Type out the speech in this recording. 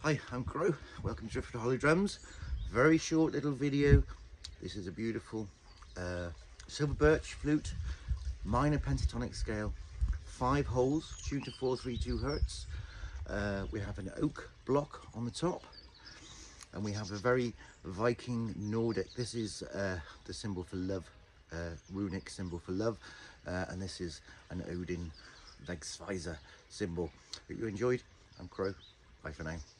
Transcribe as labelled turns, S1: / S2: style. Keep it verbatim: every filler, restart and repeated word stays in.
S1: Hi, I'm Crow. Welcome to Drift Hollow Drums. Very short little video. This is a beautiful uh, silver birch flute, minor pentatonic scale, five holes, tuned to four three two hertz. Uh, we have an oak block on the top, and we have a very Viking Nordic. This is uh, the symbol for love, uh, runic symbol for love, uh, and this is an Odin Vegsviser symbol. Hope you enjoyed. I'm Crow. Bye for now.